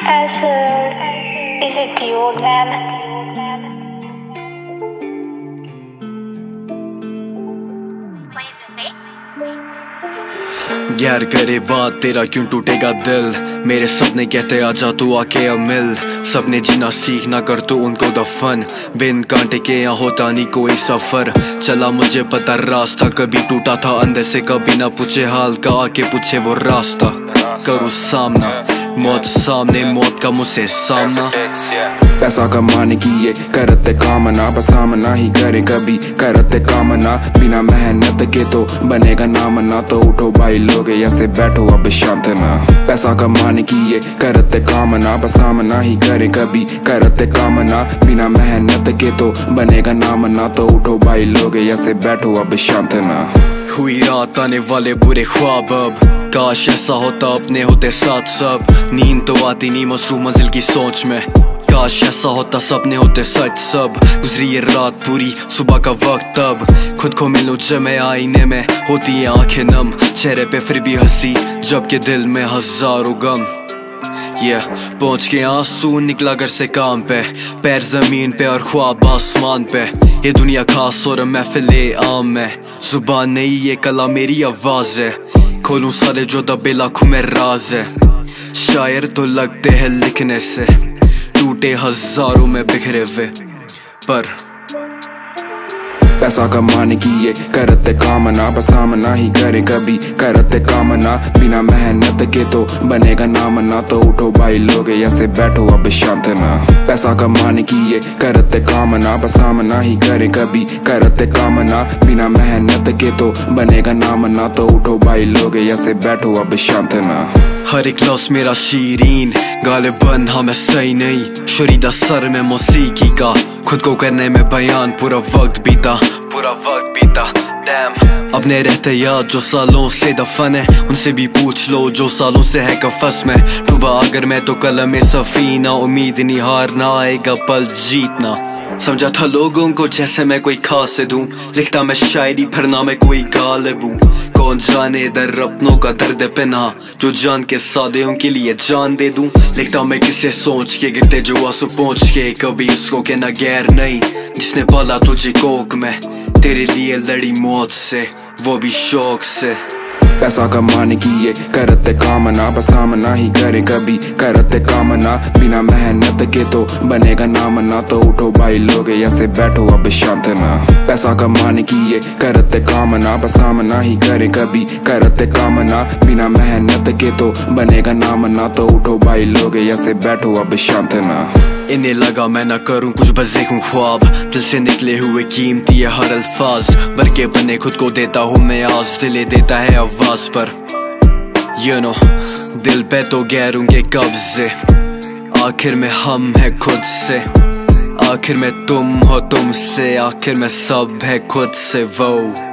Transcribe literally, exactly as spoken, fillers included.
Sir, is it the old man? यार करे बात तेरा क्यों टूटेगा दिल। मेरे सपने कहते आजा तू आके अब मिल। सपने जीना सीखना कर तू उनको दफन। बिन कांटे के यहाँ होता नहीं कोई सफर। चला मुझे पता रास्ता कभी टूटा था अंदर से, कभी ना पूछे हाल का आके पूछे वो रास्ता। करूँ सामना मौत सामने, मौत का मुझसे सामना। पैसा कमाने की ये करते कामना, बस कामना ही करे कभी करते कामना। बिना मेहनत के तो बनेगा नाम ना, तो उठो भाई लोग यहाँ से बैठो अब शांत ना। पैसा कमाने की ये करते कामना, बस कामना ही करे कभी करते कामना। बिना मेहनत के तो बनेगा नाम ना, तो उठो भाई लोग यहाँ से बैठो अब शांत ना। हुई रात आने वाले बुरे ख्वाब अब, काश ऐसा होता अपने होते साथ सब। नींद तो आती नहीं मसरूफ मंजिल की सोच में, काश ऐसा होता सपने होते सच सब। गुजरी ये रात पूरी सुबह का वक्त तब, खुद को मिलूं जब मैं आईने में होती है आंखें नम। चेहरे पे फिर भी हंसी जबकि दिल में हजारों गम। ये yeah, पहुंच के आंसू निकला घर से काम पे, पैर जमीन पे और ख्वाब आसमान पे। ये दुनिया खास और महफिले आम में, जुबान नहीं ये कला मेरी आवाज है। खोलूं सारे जो दबे लाखों में राज है। शायर तो लगते हैं लिखने से, टूटे हजारों में बिखरे हुए पर। पैसा कमाने की ये करते कामना, बस कामना ही करे कभी करते कामना। बिना मेहनत के तो बनेगा नाम ना, तो उठो भाई लोग यहाँ से बैठो अब शांत ना। पैसा कमाने की ये करते कामना, बस कामना ही करे कभी करते कामना। बिना मेहनत के तो बनेगा नाम ना, तो उठो भाई लोग यहाँ से बैठो अब शांत ना। हर एक लफ्ज़ मेरा शीरीन गालिबन हाँ मैं सही नहीं। शुरीदा सर में मौसीकी का, खुद को करने में बयान पूरा वक्त बीता पूरा वक्त बीता। डैम अपने रहते याद जो सालों से दफन है, उनसे भी पूछ लो जो सालों से है कफस में। डूबा अगर मैं तो कलम सफीना, उम्मीद नहीं हारना आएगा पल जीतना। समझा था लोगों को जैसे मैं कोई खास दूं, लिखता मैं शायरी फिर ना मैं कोई गालिब हूं। कौन जाने दर अपनों का दर्द पिना, जो जान के सादे के लिए जान दे दूं। लिखता मैं किसे सोच के गिरते जो आंसू पहुंच के, कभी उसको कहना गैर नहीं जिसने पाला तुझे कोख में। तेरे लिए लड़ी मौत से वो भी शौक से। पैसा कमाने की ये करते कामना, बस कामना ही करे कभी करते कामना। बिना मेहनत के तो बनेगा नाम ना, तो उठो भाई लोग यहाँ से बैठो अब शांत ना। पैसा कमाने की ये करते कामना, बस कामना ही करे कभी करते कामना। बिना मेहनत के तो बनेगा नाम ना, तो उठो भाई लोग यहाँ से बैठो अब शांत ना। इन्हें लगा मैं ना करूं कुछ बस देखूं ख्वाब, दिल से निकले हुए कीमती है हर अल्फाज। भर के बने खुद को देता हूँ मैं आज, दिले देता है आवाज पर। यू नो दिल पे तो गैरों के कब्जे, आखिर में हम है खुद से। आखिर में तुम हो तुमसे, आखिर में सब है खुद से। वो